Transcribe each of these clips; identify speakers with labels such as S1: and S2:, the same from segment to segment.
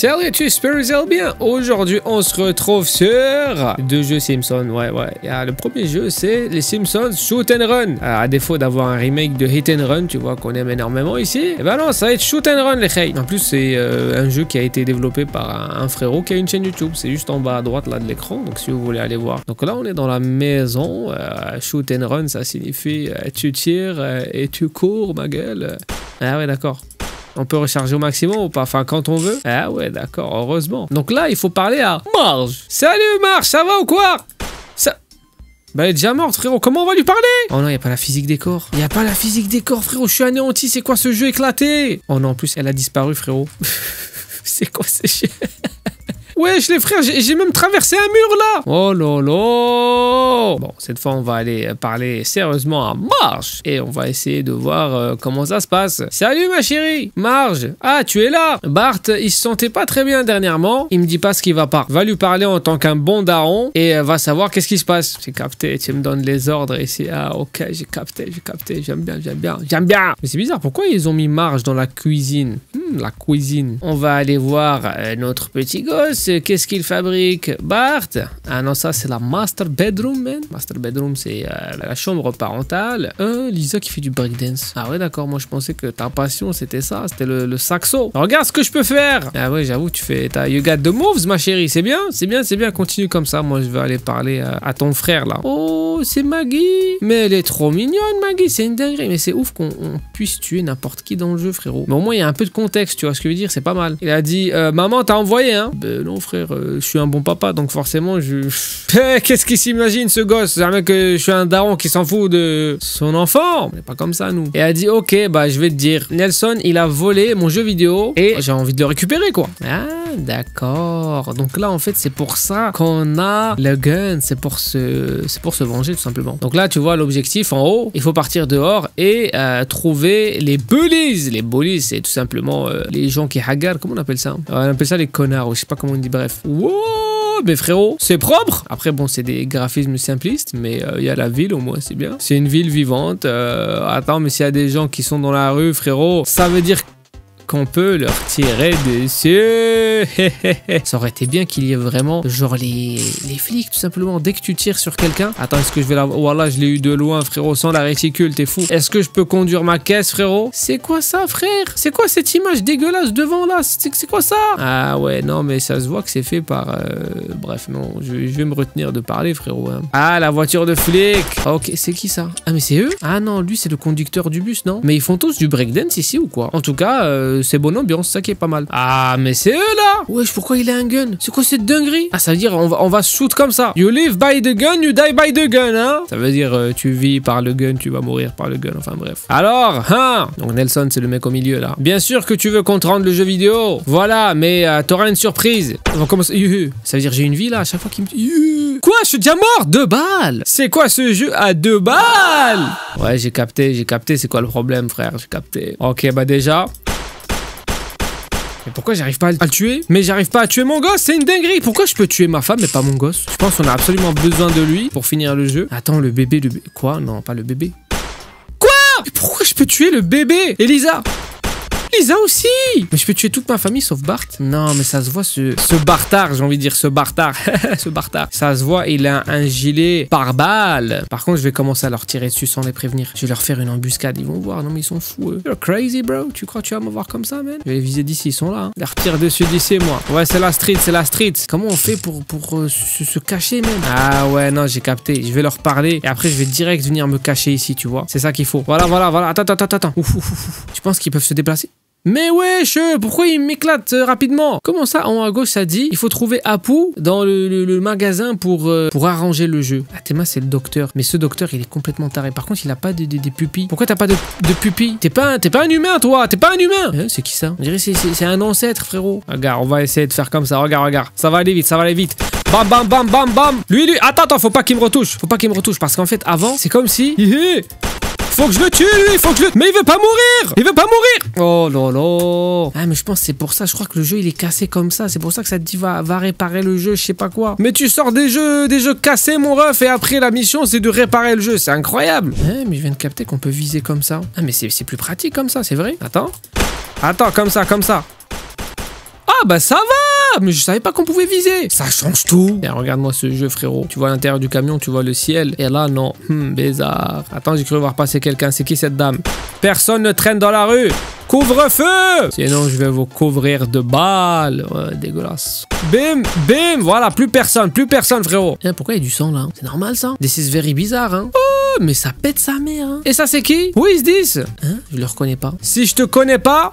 S1: Salut à tous, j'espère que vous allez bien. Aujourd'hui, on se retrouve sur deux jeux Simpsons. Ouais. Le premier jeu, c'est les Simpsons Shoot and Run. Alors, à défaut d'avoir un remake de Hit and Run, tu vois, qu'on aime énormément ici, et ben non, ça va être Shoot and Run, les gars. En plus, c'est un jeu qui a été développé par un frérot qui a une chaîne YouTube. C'est juste en bas à droite là de l'écran, donc si vous voulez aller voir. Donc là, on est dans la maison. Shoot and Run, ça signifie tu tires et tu cours, ma gueule. Ah ouais, d'accord. On peut recharger au maximum ou pas? Enfin, quand on veut. Ah ouais, d'accord, heureusement. Donc là, il faut parler à Marge. Salut Marge, ça va ou quoi? Ça... Bah, elle est déjà morte, frérot. Comment on va lui parler? Oh non, il n'y a pas la physique des corps. Il n'y a pas la physique des corps, frérot. Je suis anéanti. C'est quoi ce jeu éclaté? Oh non, en plus, elle a disparu, frérot. C'est quoi ces chiens? Wesh les frères, j'ai même traversé un mur là. Oh lolo. Bon, cette fois on va aller parler sérieusement à Marge. Et on va essayer de voir comment ça se passe. Salut ma chérie. Marge. Ah, tu es là. Bart, il se sentait pas très bien dernièrement. Il me dit pas ce qui va pas. Va lui parler en tant qu'un bon daron. Et va savoir qu'est-ce qui se passe. J'ai capté, tu me donnes les ordres ici. Ah ok, j'ai capté. J'aime bien. Mais c'est bizarre, pourquoi ils ont mis Marge dans la cuisine? La cuisine. On va aller voir notre petit gosse. Qu'est-ce qu'il fabrique? Bart? Ah non, ça c'est la master bedroom, man. Master bedroom, c'est la chambre parentale. Lisa qui fait du breakdance. Ah ouais, d'accord, moi je pensais que ta passion c'était ça, c'était le saxo. Regarde ce que je peux faire. Ah ouais, j'avoue, tu fais... You got the moves, ma chérie, c'est bien, continue comme ça. Moi je vais aller parler à ton frère là. Oh, c'est Maggie. Mais elle est trop mignonne, Maggie, c'est une dinguerie. Mais c'est ouf qu'on puisse tuer n'importe qui dans le jeu, frérot. Mais au moins il y a un peu de contexte, tu vois ce que je veux dire, c'est pas mal. Il a dit, maman, t'as envoyé, hein? Non frère, je suis un bon papa, donc forcément qu'est-ce qu'il s'imagine ce gosse? C'est un mec que je suis un daron qui s'en fout de son enfant. On n'est pas comme ça nous. Et elle a dit ok, bah je vais te dire, Nelson il a volé mon jeu vidéo et j'ai envie de le récupérer quoi. Ah d'accord. Donc là en fait c'est pour ça qu'on a le gun, c'est pour se venger tout simplement. Donc là tu vois l'objectif en haut, il faut partir dehors et trouver les bullies. Les bullies c'est tout simplement les gens qui hagarent, comment on appelle ça? On appelle ça les connards ou je sais pas comment on dit, bref. Wow, mais frérot, c'est propre. Après bon, c'est des graphismes simplistes, mais il y a la ville au moins, c'est bien. C'est une ville vivante. Attends, mais s'il y a des gens qui sont dans la rue, frérot, ça veut dire qu'on peut leur tirer dessus. Ça aurait été bien qu'il y ait vraiment genre les flics tout simplement. Dès que tu tires sur quelqu'un, attends, est-ce que je vais la... Voilà, je l'ai eu de loin, frérot, sans la réticule, t'es fou. Est-ce que je peux conduire ma caisse, frérot? C'est quoi ça, frère? C'est quoi cette image dégueulasse devant là? C'est quoi ça? Ah ouais, non, mais ça se voit que c'est fait par... Bref, non, je vais me retenir de parler, frérot, hein. Ah, la voiture de flic. Ok, c'est qui ça? Ah, mais c'est eux? Ah non, lui, c'est le conducteur du bus, non? Mais ils font tous du breakdance ici ou quoi? En tout cas, c'est bonne ambiance, ça qui est pas mal. Ah, mais c'est eux là. Wesh, pourquoi il a un gun? C'est quoi cette dinguerie? Ah, ça veut dire on va shoot comme ça. You live by the gun, you die by the gun, hein? Ça veut dire tu vis par le gun, tu vas mourir par le gun, enfin bref. Alors, hein? Donc Nelson, c'est le mec au milieu là. Bien sûr que tu veux qu'on te rende le jeu vidéo. Voilà, mais t'auras une surprise. On va commencer. Ça veut dire j'ai une vie là à chaque fois qu'il me... Quoi? Je suis déjà mort? 2 balles? C'est quoi ce jeu à 2 balles? Ouais, j'ai capté, c'est quoi le problème, frère? J'ai capté. Ok, bah déjà... Mais pourquoi j'arrive pas à le tuer? Mais j'arrive pas à tuer mon gosse, c'est une dinguerie. Pourquoi je peux tuer ma femme mais pas mon gosse? Je pense qu'on a absolument besoin de lui pour finir le jeu. Attends, le bébé... Quoi? Non, pas le bébé. Quoi? Mais pourquoi je peux tuer le bébé? Elisa? Lisa aussi. Mais je peux tuer toute ma famille sauf Bart. Non, mais ça se voit ce bâtard, j'ai envie de dire ce bâtard. Ce bâtard. Ça se voit, il a un gilet pare-balles. Par contre, je vais commencer à leur tirer dessus sans les prévenir. Je vais leur faire une embuscade, ils vont voir. Non, mais ils sont fous, eux. You're crazy, bro. Tu crois que tu vas me voir comme ça, man? Je vais les viser d'ici, ils sont là. Hein. Je leur tire dessus d'ici, moi. Ouais, c'est la street. Comment on fait pour se cacher, même? Ah ouais, non, j'ai capté. Je vais leur parler et après, je vais direct venir me cacher ici, tu vois. C'est ça qu'il faut. Voilà. Attends. Ouf. Tu penses qu'ils peuvent se déplacer? Mais wesh, pourquoi il m'éclate rapidement? Comment ça, en haut à gauche, ça dit il faut trouver Apu dans le magasin pour arranger le jeu. Ah, Théma, c'est le docteur. Mais ce docteur, il est complètement taré. Par contre, il a pas des pupilles. Pourquoi t'as pas de pupilles? T'es pas un humain, toi. T'es pas un humain. C'est qui ça? On dirait c'est un ancêtre, frérot. Regarde, on va essayer de faire comme ça. Regarde. Ça va aller vite. Bam. Lui. Attends, faut pas qu'il me retouche. Parce qu'en fait, avant, c'est comme si... Faut que je le tue, lui, Mais il veut pas mourir. Oh lolo. Ah, mais je pense que c'est pour ça. Je crois que le jeu, il est cassé comme ça. C'est pour ça que ça te dit va réparer le jeu, je sais pas quoi. Mais tu sors des jeux cassés, mon ref, et après, la mission, c'est de réparer le jeu. C'est incroyable. Mais je viens de capter qu'on peut viser comme ça. Ah, mais c'est plus pratique comme ça, c'est vrai. Attends, comme ça. bah ça va. Mais je savais pas qu'on pouvait viser. Ça change tout. Et regarde-moi ce jeu, frérot. Tu vois à l'intérieur du camion, tu vois le ciel. Et là, non. Bizarre. Attends, j'ai cru voir passer quelqu'un. C'est qui cette dame? Personne ne traîne dans la rue. Couvre-feu! Sinon, je vais vous couvrir de balles. Ouais, dégueulasse. Bim, bim. Voilà, plus personne, frérot. Pourquoi il y a du sang, là? C'est normal, ça? This is very bizarre, hein? Oh, mais ça pète sa mère, hein? Et ça, c'est qui? Who is this? Hein? Je le reconnais pas. Si je te connais pas...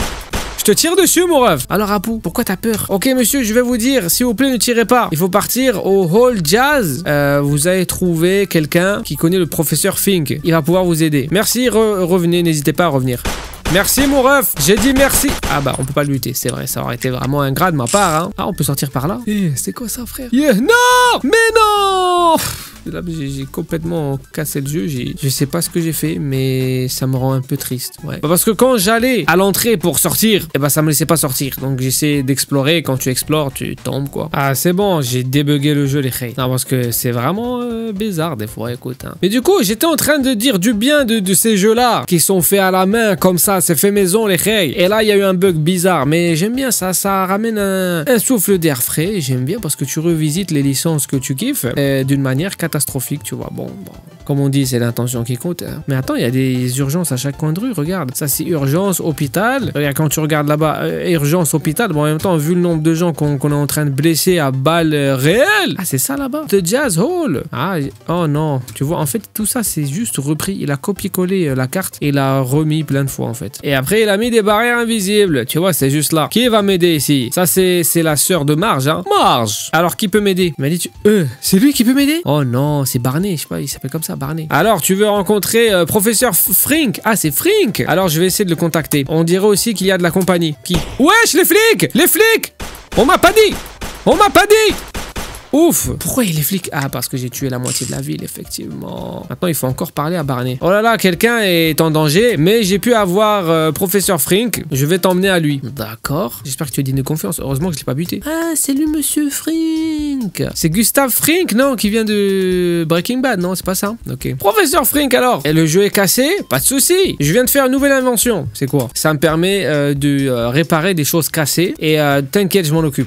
S1: je te tire dessus, mon ref. Alors, Apu, pourquoi t'as peur? Ok, monsieur, je vais vous dire, s'il vous plaît, ne tirez pas. Il faut partir au Hall Jazz. Vous allez trouver quelqu'un qui connaît le professeur Fink. Il va pouvoir vous aider. Merci, revenez, n'hésitez pas à revenir. Merci, mon ref. J'ai dit merci. Ah bah, on peut pas le lutter, c'est vrai. Ça aurait été vraiment ingrat de ma part, hein. Ah, on peut sortir par là? C'est quoi ça, frère? Non! Mais non! Là, j'ai complètement cassé le jeu. Je sais pas ce que j'ai fait, mais ça me rend un peu triste. Ouais. Parce que quand j'allais à l'entrée pour sortir, eh ben ça me laissait pas sortir. Donc j'essaie d'explorer. Quand tu explores, tu tombes, quoi. Ah, c'est bon, j'ai débugué le jeu, les khey. Non, parce que c'est vraiment bizarre des fois, écoute. Hein. Mais du coup, j'étais en train de dire du bien de ces jeux-là qui sont faits à la main, comme ça, c'est fait maison, les khey. Et là, il y a eu un bug bizarre, mais j'aime bien ça. Ça ramène un souffle d'air frais. J'aime bien parce que tu revisites les licences que tu kiffes d'une manière catastrophique, tu vois. Bon, comme on dit, c'est l'intention qui compte. Hein. Mais attends, il y a des urgences à chaque coin de rue, regarde. Ça, c'est urgence, hôpital. Regarde, quand tu regardes là-bas, urgence, hôpital. Bon, en même temps, vu le nombre de gens qu'on est en train de blesser à balles réelles. Ah, c'est ça là-bas. The Jazz Hall. Ah, oh non. Tu vois, en fait, tout ça, c'est juste repris. Il a copié-collé la carte et il l'a remis plein de fois, en fait. Et après, il a mis des barrières invisibles. Tu vois, c'est juste là. Qui va m'aider ici? Ça, c'est la sœur de Marge, hein. Marge. Alors, qui peut m'aider? Il m'a dit, c'est lui qui peut m'aider? Oh non, c'est Barney. Je sais pas, il s'appelle comme ça, Barney. Alors, tu veux rencontrer professeur Frink? Ah, c'est Frink. Alors, je vais essayer de le contacter. On dirait aussi qu'il y a de la compagnie. Qui? Wesh, les flics! Les flics! On m'a pas dit! On m'a pas dit! Ouf! Pourquoi il est flic? Ah, parce que j'ai tué la moitié de la ville, effectivement. Maintenant, il faut encore parler à Barney. Oh là là, quelqu'un est en danger, mais j'ai pu avoir professeur Frink. Je vais t'emmener à lui. D'accord. J'espère que tu es digne de confiance. Heureusement que je l'ai pas buté. Ah, c'est lui, monsieur Frink. C'est Gustave Frink, non? Qui vient de Breaking Bad, non? C'est pas ça? Ok. Professeur Frink, alors. Et le jeu est cassé? Pas de souci. Je viens de faire une nouvelle invention. C'est quoi? Ça me permet de réparer des choses cassées. Et t'inquiète, je m'en occupe.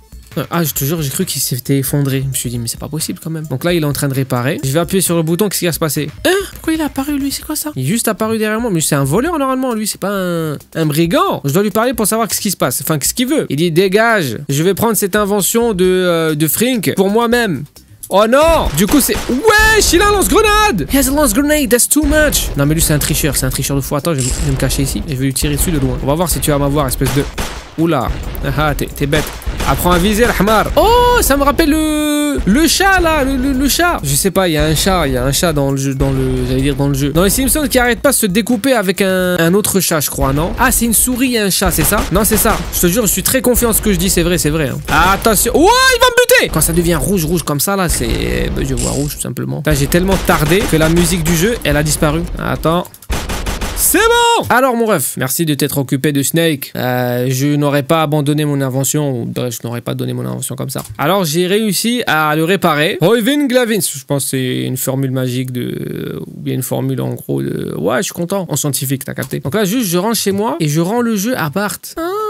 S1: Ah, je te jure, j'ai cru qu'il s'était effondré. Je me suis dit, mais c'est pas possible quand même. Donc là, il est en train de réparer. Je vais appuyer sur le bouton, qu'est-ce qui va se passer? Hein? Pourquoi il est apparu, lui? C'est quoi ça? Il est juste apparu derrière moi. Mais c'est un voleur, normalement, lui. C'est pas un brigand. Je dois lui parler pour savoir ce qui se passe. Enfin, ce qu'il veut. Il dit, dégage. Je vais prendre cette invention de Frink pour moi-même. Oh non! Du coup, c'est... Wesh, il a un lance-grenade! He has a lance-grenade, that's too much! Non, mais lui, c'est un tricheur de fou. Attends, je vais me cacher ici et je vais lui tirer dessus de loin. On va voir si tu vas m'avoir, espèce de... Oula! Ah, t'es bête. Apprends à viser, le hamar. Oh, ça me rappelle le chat, là, le chat. Je sais pas, il y a un chat dans le jeu, j'allais dire dans le jeu. Dans les Simpsons qui arrête pas de se découper avec un autre chat, je crois, non? Ah, c'est une souris et un chat, c'est ça? Non, c'est ça. Je te jure, je suis très confiant en ce que je dis, c'est vrai, hein. Attention. Oh, il va me buter! Quand ça devient rouge comme ça, là, c'est... je vois rouge, tout simplement. J'ai tellement tardé que la musique du jeu, elle a disparu. Attends. C'est bon! Alors mon ref, merci de t'être occupé de Snake. Je n'aurais pas abandonné mon invention, ou bref, je n'aurais pas donné mon invention comme ça. Alors j'ai réussi à le réparer. Hoivin Glavins, je pense que c'est une formule magique ou bien une formule en gros de... Ouais, je suis content. En scientifique, t'as capté. Donc là, juste, je rentre chez moi et je rends le jeu à Bart.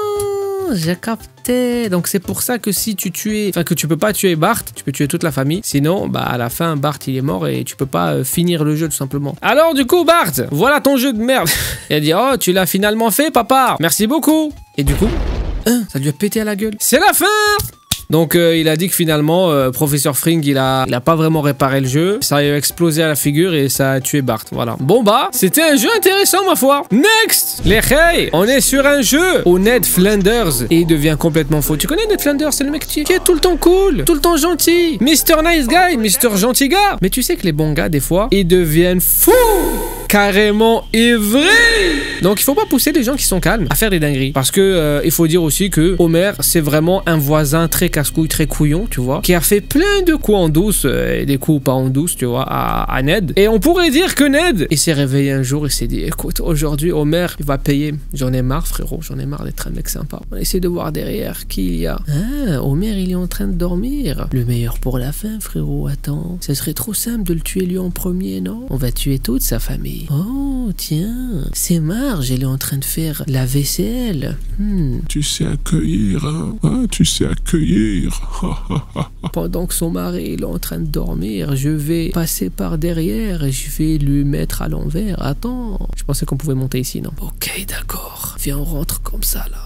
S1: J'ai capté. Donc c'est pour ça que si tu tues... Enfin, que tu peux pas tuer Bart, tu peux tuer toute la famille. Sinon, bah à la fin, Bart, il est mort et tu peux pas finir le jeu, tout simplement. Alors du coup, Bart, voilà ton jeu de merde. Il a dit, oh, tu l'as finalement fait, papa. Merci beaucoup. Et du coup, ça lui a pété à la gueule. C'est la fin! Donc il a dit que finalement professeur Frink il a pas vraiment réparé le jeu, ça a explosé à la figure et ça a tué Bart, voilà. Bon bah, c'était un jeu intéressant ma foi. Next, les khey, on est sur un jeu où Ned Flanders et il devient complètement faux. Tu connais Ned Flanders, c'est le mec qui est tout le temps cool, tout le temps gentil, Mr. Nice Guy, Mr. Gentil gars. Mais tu sais que les bons gars des fois, ils deviennent fous, carrément ivrés. Donc il faut pas pousser les gens qui sont calmes à faire des dingueries. Parce que il faut dire aussi que Homer c'est vraiment un voisin très casse-couille, très couillon, tu vois, qui a fait plein de coups en douce, et des coups pas en douce, tu vois, à Ned. Et on pourrait dire que Ned, il s'est réveillé un jour et s'est dit, écoute, aujourd'hui Homer, il va payer. J'en ai marre, frérot, j'en ai marre d'être un mec sympa. On essaie de voir derrière qui il y a. Ah, Homer, il est en train de dormir. Le meilleur pour la fin, frérot, attends. Ce serait trop simple de le tuer lui en premier, non? On va tuer toute sa famille. Oh, tiens, c'est Marge Marge, elle est en train de faire la vaisselle.
S2: Tu sais accueillir, hein, tu sais accueillir.
S1: Pendant que son mari il est en train de dormir, je vais passer par derrière et je vais lui mettre à l'envers. Attends, je pensais qu'on pouvait monter ici, non? Ok, d'accord. Viens, on rentre comme ça, là.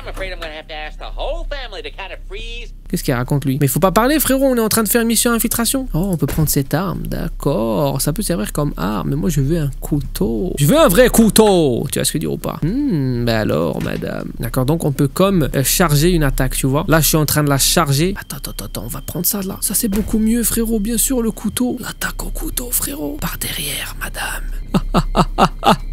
S1: Qu'est-ce qu'il raconte lui? Mais faut pas parler frérot, on est en train de faire une mission infiltration. Oh, on peut prendre cette arme, d'accord. Ça peut servir comme arme, mais moi je veux un couteau. Je veux un vrai couteau. Tu vois ce que je veux dire ou pas? Ben alors madame. D'accord, donc on peut comme charger une attaque, tu vois. Là je suis en train de la charger. Attends, on va prendre ça là. Ça c'est beaucoup mieux frérot, bien sûr le couteau. L'attaque au couteau frérot. Par derrière madame.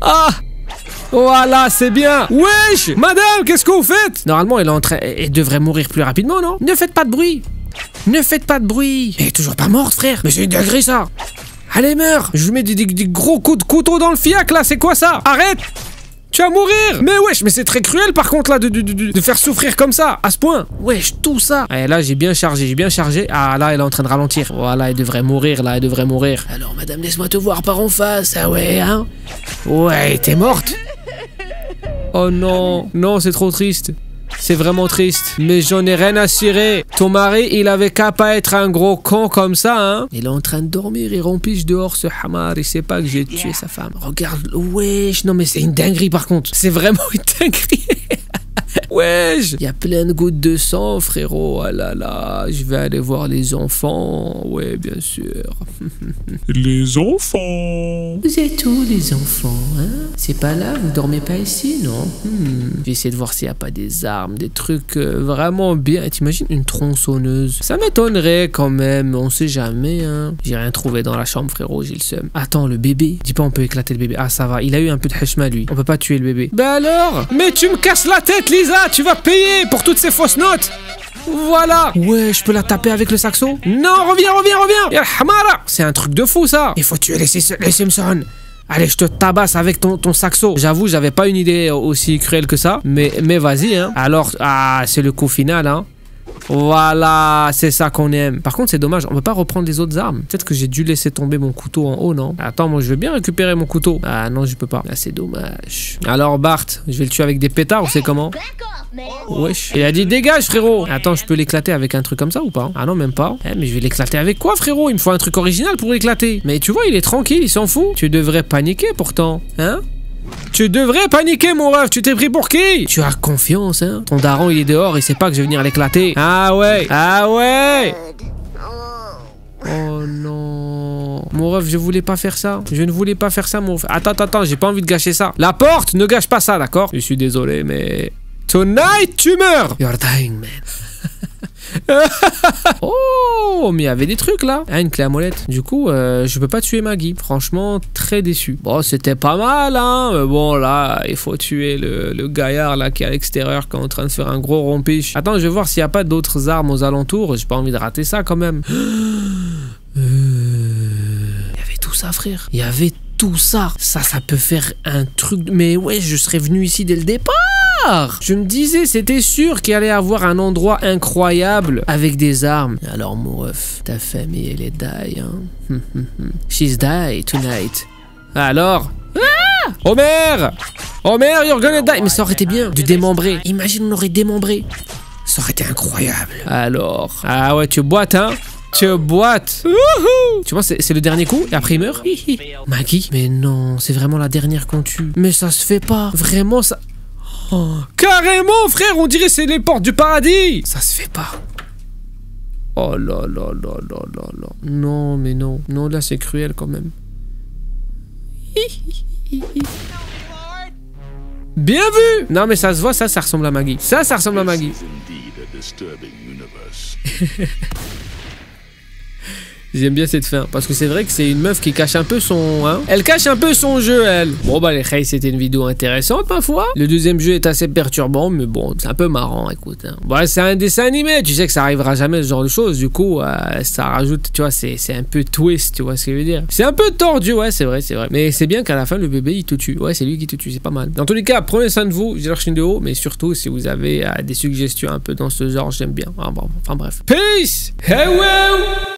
S1: Voilà, c'est bien. Wesh, madame, qu'est-ce que vous faites? Normalement, elle devrait mourir plus rapidement, non? Ne faites pas de bruit. Ne faites pas de bruit. Elle est toujours pas morte, frère. Mais c'est une dinguerie, ça. Allez, meurs. Je lui mets des gros coups de couteau dans le fiac, là. C'est quoi ça? Arrête. Tu vas mourir. Mais wesh, mais c'est très cruel, par contre, là, de faire souffrir comme ça, à ce point. Wesh, tout ça. Et là, j'ai bien chargé. Ah, là, elle est en train de ralentir. Voilà, elle devrait mourir, là, elle devrait mourir. Alors, madame, laisse-moi te voir par en face. Ah ouais, hein? Ouais, t'es morte. Oh non, non, c'est trop triste. C'est vraiment triste. Mais j'en ai rien à cirer. Ton mari, il avait qu'à pas être un gros con comme ça, hein. Il est en train de dormir, il rompiche dehors ce hamar. Il sait pas que j'ai tué sa femme. Regarde, wesh. Non mais c'est une dinguerie par contre. C'est vraiment une dinguerie. Wesh. Il y a plein de gouttes de sang, frérot. Ah là là, je vais aller voir les enfants. Ouais, bien sûr.
S2: Les enfants.
S1: Vous êtes où, les enfants, hein? C'est pas là, vous dormez pas ici, non? Je vais essayer de voir s'il n'y a pas des armes, des trucs vraiment bien. T'imagines une tronçonneuse? Ça m'étonnerait quand même, on sait jamais, hein. J'ai rien trouvé dans la chambre, frérot, j'ai le seum. Attends, le bébé. Dis pas on peut éclater le bébé. Ah, ça va, il a eu un peu de heshma, lui. On peut pas tuer le bébé. Bah alors? Mais tu me casses la tête, Lisa! Tu vas payer pour toutes ces fausses notes! Voilà. Ouais, je peux la taper avec le saxo? Non, reviens. Y'a hamara. C'est un truc de fou, ça. Il faut tuer les Simpsons. Allez, je te tabasse avec ton saxo. J'avoue, j'avais pas une idée aussi cruelle que ça. Mais vas-y, hein. Alors, c'est le coup final, hein. Voilà, c'est ça qu'on aime. Par contre, c'est dommage, on peut pas reprendre les autres armes. Peut-être que j'ai dû laisser tomber mon couteau en haut, non? Attends, moi je veux bien récupérer mon couteau. Ah non, je peux pas. Ah, c'est dommage. Alors Bart, je vais le tuer avec des pétards ou c'est comment? Wesh. Il a dit dégage, frérot. Attends, je peux l'éclater avec un truc comme ça ou pas? Ah non, même pas. Mais je vais l'éclater avec quoi, frérot? Il me faut un truc original pour l'éclater. Mais tu vois, il est tranquille, il s'en fout. Tu devrais paniquer pourtant, hein? Tu devrais paniquer, mon ref, tu t'es pris pour qui? Tu as confiance, hein? Ton daron, il est dehors, il sait pas que je vais venir l'éclater. Ah ouais. Oh non. Mon ref, je voulais pas faire ça. Je ne voulais pas faire ça, mon ref. Attends, j'ai pas envie de gâcher ça. La porte, ne gâche pas ça, d'accord? Je suis désolé, mais... Tonight, tu meurs! You're dying, man. Oh, mais il y avait des trucs là. Ah, une clé à molette. Du coup, je peux pas tuer Maggie. Franchement, très déçu. Bon, c'était pas mal, hein. Mais bon, là, il faut tuer le gaillard là qui est à l'extérieur, qui est en train de faire un gros rompiche. Attends, je vais voir s'il y a pas d'autres armes aux alentours. J'ai pas envie de rater ça quand même. Il y avait tout ça, frère. Il y avait tout ça. Ça peut faire un truc. Mais ouais, je serais venu ici dès le départ. Je me disais, c'était sûr qu'il allait avoir un endroit incroyable avec des armes. Alors, mon ref, ta famille, elle est die, hein. She's die tonight. Alors? Ah! Homer, you're gonna die. Mais ça aurait été bien de démembrer. Imagine, on aurait démembré. Ça aurait été incroyable. Alors? Ah ouais, tu boites, hein? Tu boites. Tu vois, c'est le dernier coup et après il meurt. Maggie? Mais non, c'est vraiment la dernière qu'on tue. Mais ça se fait pas. Vraiment, ça... Oh, carrément, frère, on dirait c'est les portes du paradis. Ça se fait pas. Oh là là là là là là. Non, mais non. Non, là, c'est cruel quand même. Bien vu. Non, mais ça se voit, ça ressemble à Maggie. Ça ressemble à Maggie. J'aime bien cette fin, parce que c'est vrai que c'est une meuf qui cache un peu son... Hein, elle cache un peu son jeu, elle. Bon, bah les Khay, c'était une vidéo intéressante, ma foi. Le deuxième jeu est assez perturbant, mais bon, c'est un peu marrant, écoute. Hein. Bon, c'est un dessin animé, tu sais que ça arrivera jamais, ce genre de choses. Du coup, ça rajoute, tu vois, c'est un peu twist, tu vois ce que je veux dire. C'est un peu tordu, ouais, c'est vrai. Mais c'est bien qu'à la fin, le bébé, il te tue. Ouais, c'est lui qui te tue, c'est pas mal. Dans tous les cas, prenez soin de vous, j'ai leur chaîne de haut, mais surtout, si vous avez des suggestions un peu dans ce genre, j'aime bien. Enfin bref. Peace! Hey, wow!